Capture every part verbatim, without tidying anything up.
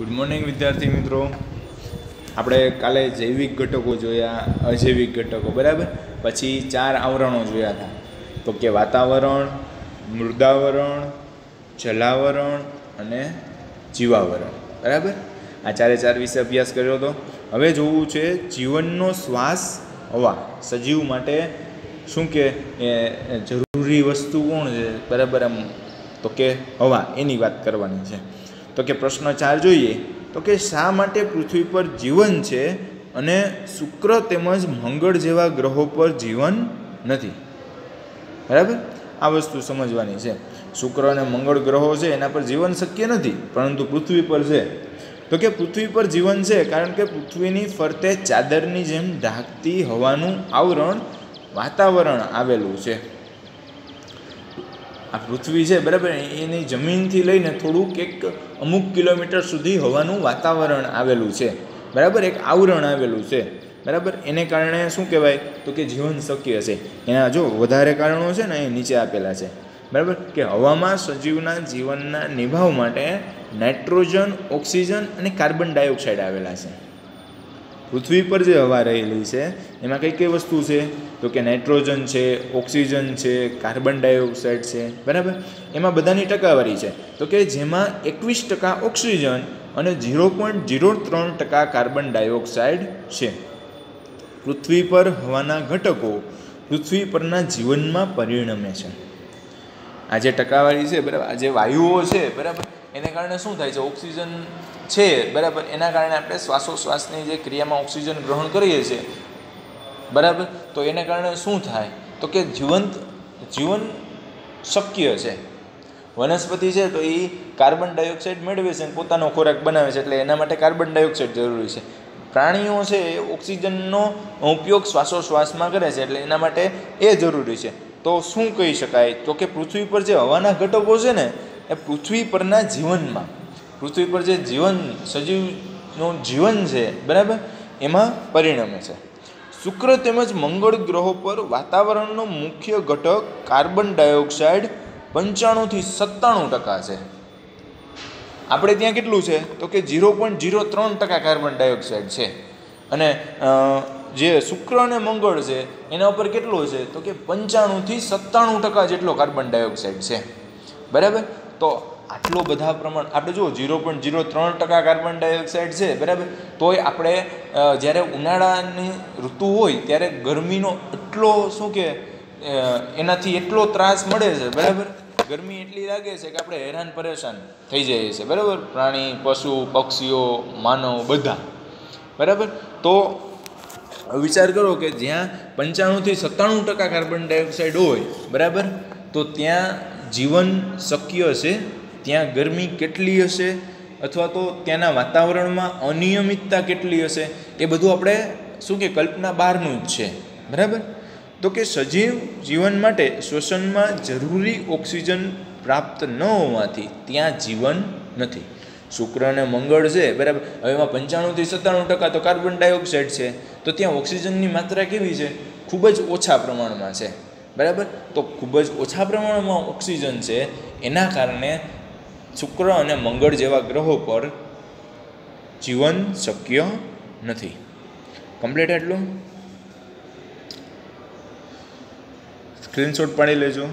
Good morning વિદ્યાર્થી મિત્રો. આપણે કાલે જૈવિક ઘટકો જોયા, અજૈવિક ઘટકો, બરાબર. પછી ચાર આવરણો જોયા હતા, તો કે વાતાવરણ, મૃદાવરણ, જલાવરણ અને જીવાવરણ, બરાબર. આ ચારે ચાર વિશે અભ્યાસ કર્યો હતો. હવે જોવું છે જીવનનો શ્વાસ હવા. સજીવ માટે શું કે એ જરૂરી વસ્તુ કોણ છે, બરાબર, આમ તો કે હવા, એની વાત કરવાની છે. તો કે પ્રશ્ન ચાર જોઈએ તો કે શા માટે પૃથ્વી પર જીવન છે અને શુક્ર તેમજ મંગળ જેવા ગ્રહો પર જીવન નથી, બરાબર. આ વસ્તુ સમજવાની છે. શુક્ર અને મંગળ ગ્રહો છે એના પર જીવન શક્ય નથી, પરંતુ પૃથ્વી પર છે. તો કે પૃથ્વી પર જીવન છે કારણ કે પૃથ્વીની ફરતે ચાદરની જેમ ઢાંકતી હવાનું આવરણ વાતાવરણ આવેલું છે. આ પૃથ્વી છે, બરાબર, એની જમીનથી લઈને થોડુંક એક અમુક કિલોમીટર સુધી હવાનું વાતાવરણ આવેલું છે, બરાબર, એક આવરણ આવેલું છે, બરાબર. એને કારણે શું કહેવાય તો કે જીવન શક્ય છે. એના જો વધારે કારણો છે ને એ નીચે આપેલા છે, બરાબર, કે હવામાં સજીવના જીવનના નિભાવ માટે નાઇટ્રોજન, ઓક્સિજન અને કાર્બન ડાયોક્સાઇડ આવેલા છે. પૃથ્વી પર જે હવા રહેલી છે એમાં કઈ કઈ વસ્તુ છે તો કે નાઇટ્રોજન છે, ઓક્સિજન છે, કાર્બન ડાયોક્સાઇડ છે, બરાબર. એમાં બધાની ટકાવારી છે તો કે જેમાં એકવીસ ટકા ઓક્સિજન અને ઝીરો પોઈન્ટ ઝીરો ત્રણ ટકા કાર્બન ડાયોક્સાઇડ છે. પૃથ્વી પર હવાના ઘટકો પૃથ્વી પરના જીવનમાં પરિણમે છે. આ જે ટકાવારી છે, બરાબર, આ જે વાયુઓ છે, બરાબર, એને કારણે શું થાય છે, ઓક્સિજન છે, બરાબર, એના કારણે આપણે શ્વાસોશ્વાસની જે ક્રિયામાં ઓક્સિજન ગ્રહણ કરીએ છીએ, બરાબર, તો એને કારણે શું થાય તો કે જીવંત જીવન શક્ય છે. વનસ્પતિ છે તો એ કાર્બન ડાયોક્સાઇડ મેળવે છે અને પોતાનો ખોરાક બનાવે છે, એટલે એના માટે કાર્બન ડાયોક્સાઇડ જરૂરી છે. પ્રાણીઓ છે એ ઓક્સિજનનો ઉપયોગ શ્વાસોશ્વાસમાં કરે છે, એટલે એના માટે એ જરૂરી છે. તો શું કહી શકાય તો કે પૃથ્વી પર જે હવાના ઘટકો છે ને એ પૃથ્વી પરના જીવનમાં, પૃથ્વી પર જે જીવન, સજીવનું જીવન છે, બરાબર, એમાં પરિણમે છે. શુક્ર તેમજ મંગળ ગ્રહો પર વાતાવરણનો મુખ્ય ઘટક કાર્બન ડાયોક્સાઇડ પંચાણુંથી સત્તાણું ટકા છે. આપણે ત્યાં કેટલું છે તો કે ઝીરો પોઈન્ટ ઝીરો ત્રણ ટકા કાર્બન ડાયોક્સાઇડ છે. અને જે શુક્ર અને મંગળ છે એના ઉપર કેટલું છે તો કે પંચાણુંથી સત્તાણું ટકા જેટલો કાર્બન ડાયોક્સાઇડ છે, બરાબર. તો આટલો બધા પ્રમાણ આપણે જુઓ, ઝીરો પોઈન્ટ ઝીરો ત્રણ ટકા કાર્બન ડાયોક્સાઇડ છે, બરાબર. તોય આપણે જ્યારે ઉનાળાની ઋતુ હોય ત્યારે ગરમીનો એટલો શું કે એનાથી એટલો ત્રાસ મળે છે, બરાબર. ગરમી એટલી લાગે છે કે આપણે હેરાન પરેશાન થઈ જઈએ છીએ, બરાબર, પ્રાણી, પશુ, પક્ષીઓ, માનવ બધા, બરાબર. તો વિચાર કરો કે જ્યાં પંચાણુંથી સત્તાણું ટકા કાર્બન ડાયોક્સાઇડ હોય, બરાબર, તો ત્યાં જીવન શક્ય છે. ત્યાં ગરમી કેટલી હશે અથવા તો ત્યાંના વાતાવરણમાં અનિયમિતતા કેટલી હશે એ બધું આપણે શું કે કલ્પના બહારનું જ છે, બરાબર. તો કે સજીવ જીવન માટે શ્વસનમાં જરૂરી ઓક્સિજન પ્રાપ્ત ન હોવાથી ત્યાં જીવન નથી. શુક્ર અને મંગળ છે, બરાબર, હવે એમાં પંચાણુંથી સત્તાણું ટકા તો કાર્બન ડાયોક્સાઇડ છે, તો ત્યાં ઓક્સિજનની માત્રા કેવી છે, ખૂબ જ ઓછા પ્રમાણમાં છે, બરાબર. તો ખૂબ જ ઓછા પ્રમાણમાં ઓક્સિજન છે, એના કારણે શુક્ર અને મંગળ જેવા ગ્રહો પર જીવન શક્ય નથી. કમ્પ્લીટ એટલું? સ્ક્રીનશોટ પાડી લેજો.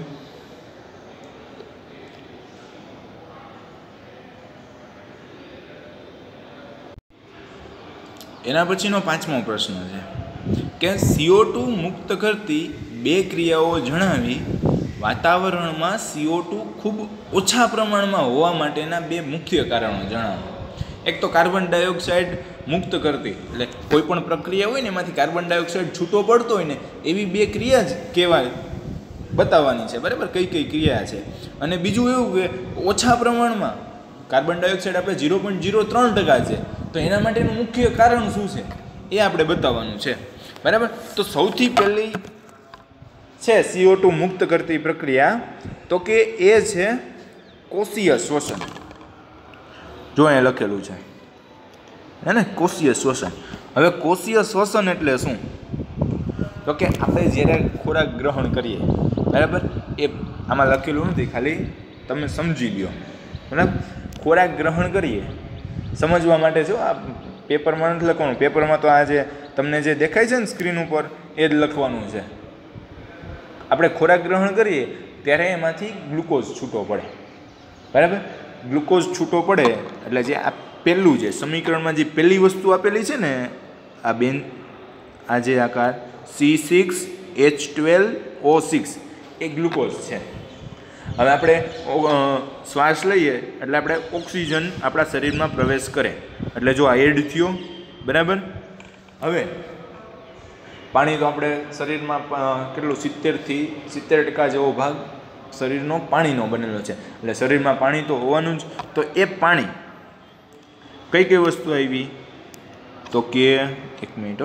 એના પછીનો પાંચમો પ્રશ્ન છે કે સીઓ ટુ મુક્ત કરતી બે ક્રિયાઓ જણાવી વાતાવરણમાં સીઓ ટુ ખૂબ ઓછા પ્રમાણમાં હોવા માટેના બે મુખ્ય કારણો જણાવો. એક તો કાર્બન ડાયોક્સાઇડ મુક્ત કરતી, એટલે કોઈ પણ પ્રક્રિયા હોય ને એમાંથી કાર્બન ડાયોક્સાઇડ છૂટો પડતો હોય ને એવી બે ક્રિયા જ કહેવાય, બતાવવાની છે, બરાબર, કઈ કઈ ક્રિયા છે. અને બીજું એવું કે ઓછા પ્રમાણમાં કાર્બન ડાયોક્સાઇડ આપણે ઝીરો પોઈન્ટ ઝીરો ત્રણ ટકા છે, તો એના માટેનું મુખ્ય કારણ શું છે એ આપણે બતાવવાનું છે, બરાબર. તો સૌથી પહેલી છે સીઓ ટુ મુક્ત કરતી પ્રક્રિયા, તો કે એ છે કોષીય શ્વસન. જો અહીંયા લખેલું છે હે ને, કોષીય શ્વસન. હવે કોષીય શ્વસન એટલે શું તો કે આપણે જ્યારે ખોરાક ગ્રહણ કરીએ, બરાબર, એ આમાં લખેલું નથી, ખાલી તમે સમજી લો, બરાબર. ખોરાક ગ્રહણ કરીએ સમજવા માટે જો આ પેપરમાં નથી લખવાનું, પેપરમાં તો આ જે તમને જે દેખાય છે ને સ્ક્રીન ઉપર એ જ લખવાનું છે. આપણે ખોરાક ગ્રહણ કરીએ ત્યારે એમાંથી ગ્લુકોઝ છૂટો પડે, બરાબર. ગ્લુકોઝ છૂટો પડે એટલે જે આ પહેલું જે સમીકરણમાં જે પહેલી વસ્તુ આપેલી છે ને આ બેન, આ જે આકાર C six H twelve O six એ ગ્લુકોઝ છે. હવે આપણે શ્વાસ લઈએ એટલે આપણે ઓક્સિજન આપણા શરીરમાં પ્રવેશ કરે એટલે જો આ એડ થયો, બરાબર. હવે પાણી તો આપણે શરીરમાં કેટલું સિત્તેરથી સિત્તેર ટકા જેવો ભાગ શરીરનો પાણીનો બનેલો છે એટલે શરીરમાં પાણી તો હોવાનું જ. તો એ પાણી કઈ કઈ વસ્તુ આવી તો કે એક મિનિટ,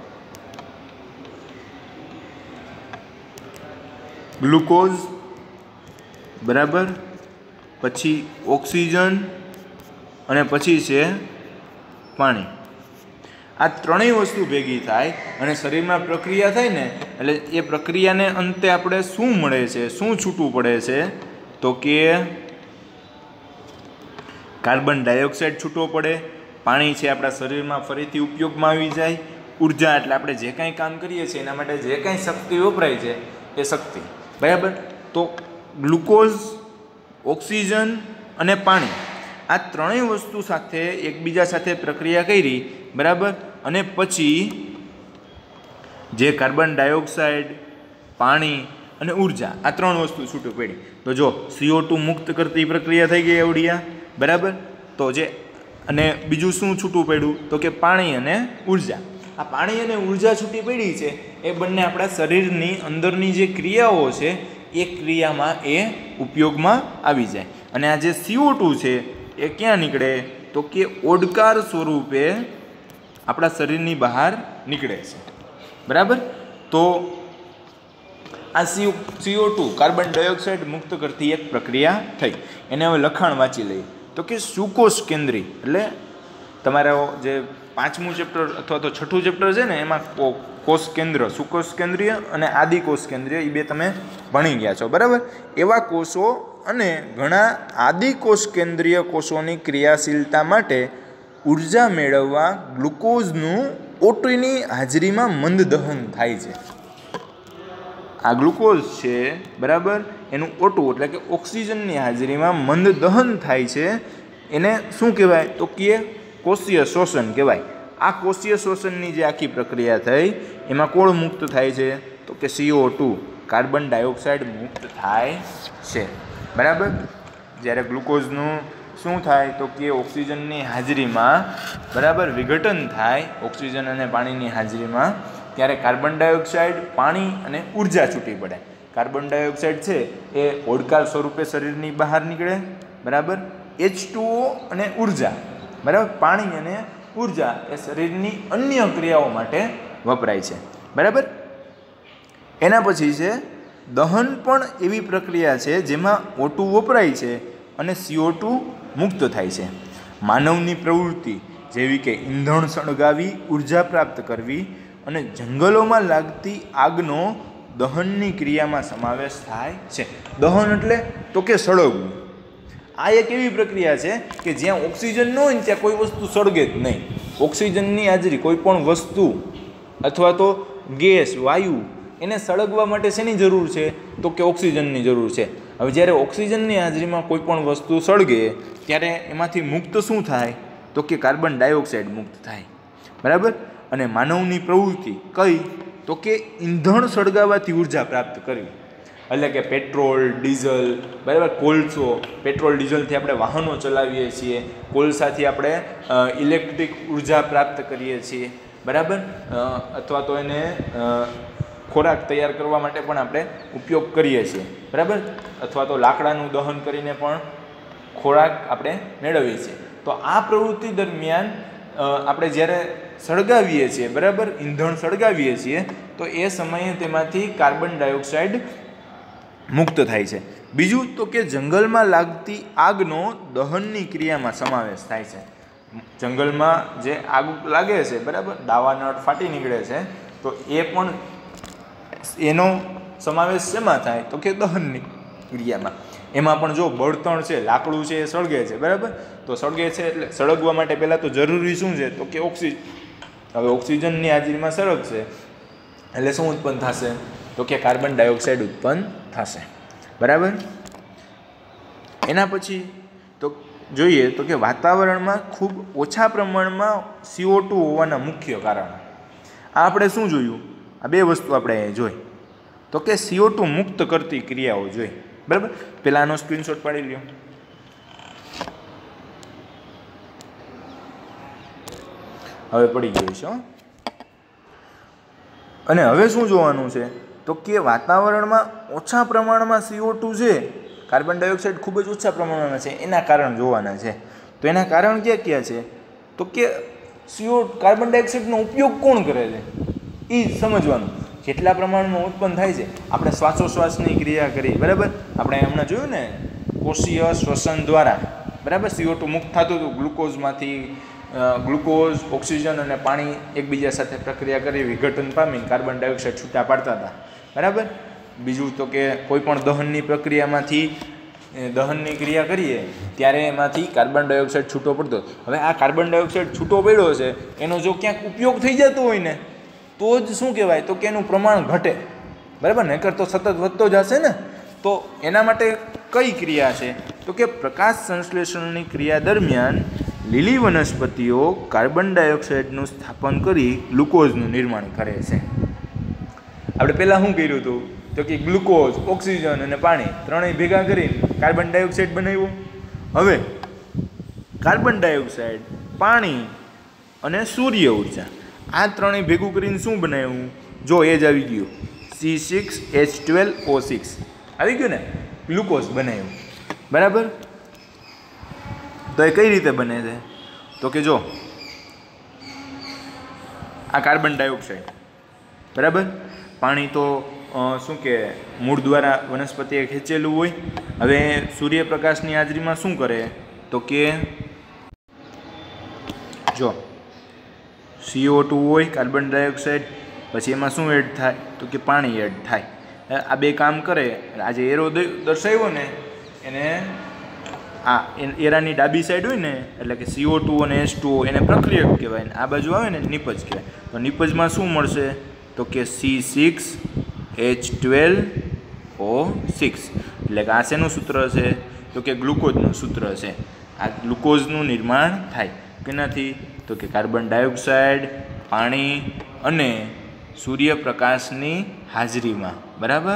ગ્લુકોઝ, બરાબર, પછી ઓક્સિજન અને પછી છે પાણી. આ ત્રણેય વસ્તુ ભેગી થાય અને શરીરમાં પ્રક્રિયા થાય ને એટલે એ પ્રક્રિયાને અંતે આપણે શું મળે છે, શું છૂટું પડે છે તો કે કાર્બન ડાયોક્સાઇડ છૂટો પડે, પાણી છે આપણા શરીરમાં ફરીથી ઉપયોગમાં આવી જાય, ઉર્જા એટલે આપણે જે કાંઈ કામ કરીએ છીએ એના માટે જે કાંઈ શક્તિ વપરાય છે એ શક્તિ, બરાબર. તો ગ્લુકોઝ, ઓક્સિજન અને પાણી આ ત્રણેય વસ્તુ સાથે એકબીજા સાથે પ્રક્રિયા કરી, બરાબર. અને પછી જે કાર્બન ડાયોક્સાઇડ, પાણી અને ઉર્જા આ ત્રણ વસ્તુ છૂટું પડી. તો જો સીઓ ટુ મુક્ત કરતી પ્રક્રિયા થઈ ગઈ એવડિયા, બરાબર. તો જે અને બીજું શું છૂટું પડ્યું તો કે પાણી અને ઉર્જા. આ પાણી અને ઉર્જા છૂટી પડી છે એ બંને આપણા શરીરની અંદરની જે ક્રિયાઓ છે એ ક્રિયામાં એ ઉપયોગમાં આવી જાય. અને આ જે સીઓ ટુ છે એ ક્યાં નીકળે તો કે ઓડકાર સ્વરૂપે આપણા શરીરની બહાર નીકળે છે, બરાબર. તો આ C CO two carbon dioxide મુક્ત કરતી એક પ્રક્રિયા થઈ. એને હવે લખાણ વાંચી લઈએ તો કે સુકોષ કેન્દ્રી એટલે તમારો જે પાંચમું ચેપ્ટર અથવા તો છઠ્ઠું ચેપ્ટર છે ને એમાં કોષ કેન્દ્ર, સુકોષ કેન્દ્રીય અને આદિકોષ કેન્દ્રીય એ બે તમે ભણી ગયા છો, બરાબર. એવા કોષો અને ઘણા આદિકોષ કેન્દ્રીય કોષોની ક્રિયાશીલતા માટે ઉર્જા મેળવવા ગ્લુકોઝનું ઓટીની હાજરીમાં મંદ દહન થાય છે. આ ગ્લુકોઝ છે, બરાબર, એનું ઓટું એટલે કે ઓક્સિજનની હાજરીમાં મંદ દહન થાય છે. એને શું કહેવાય તો કે કોષીય શોષણ કહેવાય. આ કોષીય શોષણની જે આખી પ્રક્રિયા થઈ એમાં કોણ મુક્ત થાય છે તો કે સીઓ ટુ કાર્બન ડાયોક્સાઇડ મુક્ત થાય છે, બરાબર. જ્યારે ગ્લુકોઝનું શું થાય તો કે ઓક્સિજનની હાજરીમાં, બરાબર, વિઘટન થાય ઓક્સિજન અને પાણીની હાજરીમાં, ત્યારે કાર્બન ડાયોક્સાઇડ, પાણી અને ઉર્જા છૂટી પડે. કાર્બન ડાયોક્સાઇડ છે એ ઓડકાર સ્વરૂપે શરીરની બહાર નીકળે, બરાબર. એચ ટુ ઓ અને ઉર્જા, બરાબર, પાણી અને ઉર્જા એ શરીરની અન્ય ક્રિયાઓ માટે વપરાય છે, બરાબર. એના પછી છે દહન પણ એવી પ્રક્રિયા છે જેમાં ઓ ટુ વપરાય છે અને સીઓ ટુ મુક્ત થાય છે. માનવની પ્રવૃત્તિ જેવી કે ઈંધણ સળગાવી ઉર્જા પ્રાપ્ત કરવી અને જંગલોમાં લાગતી આગનો દહનની ક્રિયામાં સમાવેશ થાય છે. દહન એટલે તો કે સળગવું. આ એક એવી પ્રક્રિયા છે કે જ્યાં ઓક્સિજન ન હોય ને ત્યાં કોઈ વસ્તુ સળગે જ નહીં. ઓક્સિજનની હાજરી કોઈ પણ વસ્તુ અથવા તો ગેસ, વાયુ એને સળગવા માટે શેની જરૂર છે તો કે ઓક્સિજનની જરૂર છે. હવે જ્યારે ઓક્સિજનની હાજરીમાં કોઈ પણ વસ્તુ સળગે ત્યારે એમાંથી મુક્ત શું થાય તો કે કાર્બન ડાયોક્સાઇડ મુક્ત થાય, બરાબર. અને માનવની પ્રવૃત્તિ કઈ તો કે ઈંધણ સળગાવવાથી ઉર્જા પ્રાપ્ત કરવી, એટલે કે પેટ્રોલ, ડીઝલ, બરાબર, કોલસો. પેટ્રોલ ડીઝલથી આપણે વાહનો ચલાવીએ છીએ, કોલસાથી આપણે ઇલેક્ટ્રિક ઉર્જા પ્રાપ્ત કરીએ છીએ, બરાબર. અથવા તો એને ખોરાક તૈયાર કરવા માટે પણ આપણે ઉપયોગ કરીએ છીએ, બરાબર. અથવા તો લાકડાનું દહન કરીને પણ ખોરાક આપણે મેળવીએ છીએ. તો આ પ્રવૃત્તિ દરમિયાન આપણે જ્યારે સળગાવીએ છીએ, બરાબર, ઈંધણ સળગાવીએ છીએ તો એ સમયે તેમાંથી કાર્બન ડાયોક્સાઇડ મુક્ત થાય છે. બીજું તો કે જંગલમાં લાગતી આગનો દહનની ક્રિયામાં સમાવેશ થાય છે. જંગલમાં જે આગ લાગે છે, બરાબર, દાવા નળ ફાટી નીકળે છે તો એ પણ એનો સમાવેશ શેમાં થાય તો કે દહનની ક્રિયામાં. એમાં પણ જો બળતણ છે, લાકડું છે એ સળગે છે, બરાબર. તો સળગે છે એટલે સળગવા માટે પહેલાં તો જરૂરી શું છે તો કે ઓક્સિજન. હવે ઓક્સિજનની હાજરીમાં સળગશે એટલે શું ઉત્પન્ન થશે તો કે કાર્બન ડાયોક્સાઇડ ઉત્પન્ન થશે, બરાબર. એના પછી તો જોઈએ તો કે વાતાવરણમાં ખૂબ ઓછા પ્રમાણમાં સીઓ ટુ હોવાના મુખ્ય કારણો. આ આપણે શું જોયું? આ બે વસ્તુ આપણે અહીંયા જોઈ તો કે સીઓ ટુ મુક્ત કરતી ક્રિયાઓ જોઈ, બરાબર. પહેલાં આનો સ્ક્રીનશોટ પાડી લ્યો. હવે પડી ગયું છે. અને હવે શું જોવાનું છે તો કે વાતાવરણમાં ઓછા પ્રમાણમાં સીઓ ટુ છે, કાર્બન ડાયોક્સાઇડ ખૂબ જ ઓછા પ્રમાણમાં છે, એના કારણ જોવાના છે. તો એના કારણ ક્યાં ક્યાં છે તો કે સીઓ કાર્બન ડાયોક્સાઇડનો ઉપયોગ કોણ કરે છે એ સમજવાનું. કેટલા પ્રમાણમાં ઉત્પન્ન થાય છે? આપણે શ્વાસોશ્વાસની ક્રિયા કરી, બરાબર. આપણે હમણાં જોયું ને કોષીય શ્વસન દ્વારા, બરાબર, સીઓ ટુ મુક્ત થતું હતું ગ્લુકોઝમાંથી. ગ્લુકોઝ, ઓક્સિજન અને પાણી એકબીજા સાથે પ્રક્રિયા કરી વિઘટન પામીને કાર્બન ડાયોક્સાઇડ છૂટા પાડતા હતા, બરાબર. બીજું તો કે કોઈ પણ દહનની પ્રક્રિયામાંથી દહનની ક્રિયા કરીએ ત્યારે એમાંથી કાર્બન ડાયોક્સાઇડ છૂટો પડતો. હવે આ કાર્બન ડાયોક્સાઇડ છૂટો પડ્યો છે એનો જો ક્યાંક ઉપયોગ થઈ જતો હોય ને તો જ શું કહેવાય તો કે એનું પ્રમાણ ઘટે, બરાબર. નહીંતર તો સતત વધતો જ હશે ને. તો એના માટે કઈ ક્રિયા છે તો કે પ્રકાશ સંશ્લેષણની ક્રિયા દરમિયાન લીલી વનસ્પતિઓ કાર્બન ડાયોક્સાઇડનું સ્થાપન કરી ગ્લુકોઝનું નિર્માણ કરે છે. આપણે પહેલાં શું કર્યું હતું તો કે ગ્લુકોઝ, ઓક્સિજન અને પાણી ત્રણેય ભેગા કરીને કાર્બન ડાયોક્સાઇડ બનાવ્યું. હવે કાર્બન ડાયોક્સાઇડ, પાણી અને સૂર્ય ઉર્જા આ ત્રણેય ભેગું કરીને શું બનાવ્યું? જો એ જ આવી ગયું C six H twelve O six આવી ગયું ને, ગ્લુકોઝ બનાવ્યું, બરાબર. તો એ કઈ રીતે બને છે તો કે જો આ કાર્બન ડાયોક્સાઇડ, બરાબર. પાણી તો શું કે મૂળ દ્વારા વનસ્પતિએ ખેંચેલું હોય. હવે સૂર્યપ્રકાશની હાજરીમાં શું કરે તો કે જો સીઓ ટુ હોય, કાર્બન ડાયોક્સાઇડ, પછી એમાં શું એડ થાય તો કે પાણી એડ થાય. આ બે કામ કરે. આજે એરો દર્શાવ્યો ને એને આ એરાની ડાબી સાઈડ હોય ને એટલે કે સીઓ ટુ અને એચ ટુ ઓ એને પ્રક્રિયક કહેવાય ને આ બાજુ આવે ને નિપજ કહેવાય. તો નિપજમાં શું મળશે તો કે C six H twelve O six એટલે કે આ શેનું સૂત્ર છે તો કે ગ્લુકોઝનું સૂત્ર છે. આ ગ્લુકોઝનું નિર્માણ થાય કેનાથી તો કે કાર્બન ડાયોક્સાઇડ, પાણી અને સૂર્યપ્રકાશની હાજરીમાં, બરાબર.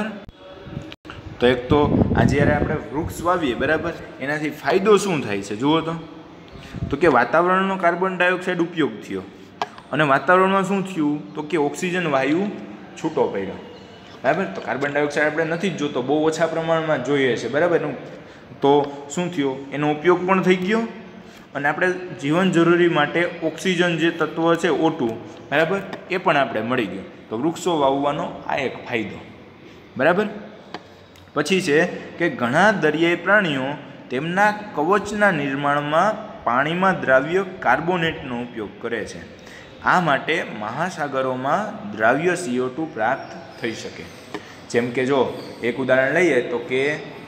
તો એક તો આ જ્યારે આપણે વૃક્ષ વાવીએ, બરાબર, એનાથી ફાયદો શું થાય છે જુઓ તો તો કે વાતાવરણનો કાર્બન ડાયોક્સાઇડ ઉપયોગ થયો અને વાતાવરણમાં શું થયું તો કે ઓક્સિજન વાયુ છૂટો પડ્યો, બરાબર. તો કાર્બન ડાયોક્સાઇડ આપણે નથી જ જોતો, બહુ ઓછા પ્રમાણમાં જોઈએ છે, બરાબર. તો શું થયું એનો ઉપયોગ પણ થઈ ગયો અને આપણે જીવન જરૂરી માટે ઓક્સિજન જે તત્વ છે ઓ ટુ, બરાબર, એ પણ આપણે મળી ગયું. તો વૃક્ષો વાવવાનો આ એક ફાયદો, બરાબર. પછી છે કે ઘણા દરિયાઈ પ્રાણીઓ તેમના કવચના નિર્માણમાં પાણીમાં દ્રાવ્ય કાર્બોનેટનો ઉપયોગ કરે છે. આ માટે મહાસાગરોમાં દ્રાવ્ય સીઓ ટુ પ્રાપ્ત થઈ શકે. જેમ કે જો એક ઉદાહરણ લઈએ તો કે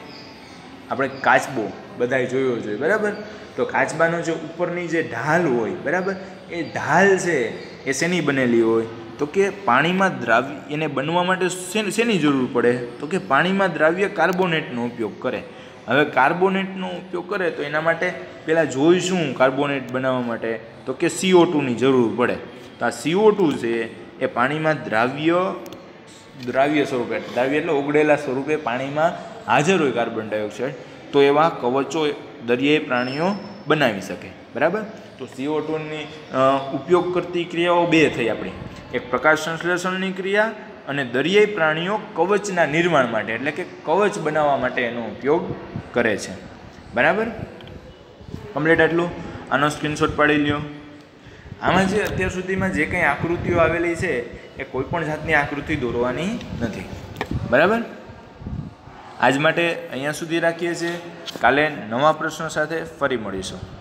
આપણે કાચબો બધાએ જોયો જોઈએ, બરાબર. તો કાચબાનો જે ઉપરની જે ઢાલ હોય, બરાબર, એ ઢાલ છે એ શેની બનેલી હોય તો કે પાણીમાં દ્રાવ્ય એને બનવા માટે શેની જરૂર પડે તો કે પાણીમાં દ્રાવ્ય કાર્બોનેટનો ઉપયોગ કરે. હવે કાર્બોનેટનો ઉપયોગ કરે તો એના માટે પહેલાં જોઈશું કાર્બોનેટ બનાવવા માટે તો કે સીઓ ટુની જરૂર પડે. તો આ સીઓ ટુ છે એ પાણીમાં દ્રાવ્ય દ્રાવ્ય સ્વરૂપે, દ્રાવ્ય એટલે ઓગળેલા સ્વરૂપે પાણીમાં હાજર હોય કાર્બન ડાયોક્સાઇડ. તો એવા કવચો દરિયાઈ પ્રાણીઓ બનાવી શકે, બરાબર. તો સીઓ ટુની ઉપયોગ કરતી ક્રિયાઓ બે થઈ આપણી, એક પ્રકાશ સંશ્લેષણની ક્રિયા અને દરિયાઈ પ્રાણીઓ કવચના નિર્માણ માટે એટલે કે કવચ બનાવવા માટે એનો ઉપયોગ કરે છે, બરાબર. કમ્પ્લીટ આટલું. આનો સ્ક્રીનશોટ પાડી લ્યો. આમાં જે અત્યાર સુધીમાં જે કંઈ આકૃતિઓ આવેલી છે એ કોઈ પણ જાતની આકૃતિ દોરવાની નથી, બરાબર. આજ માટે અહીંયા સુધી રાખીએ છીએ. કાલે નવા પ્રશ્નો સાથે ફરી મળીશું.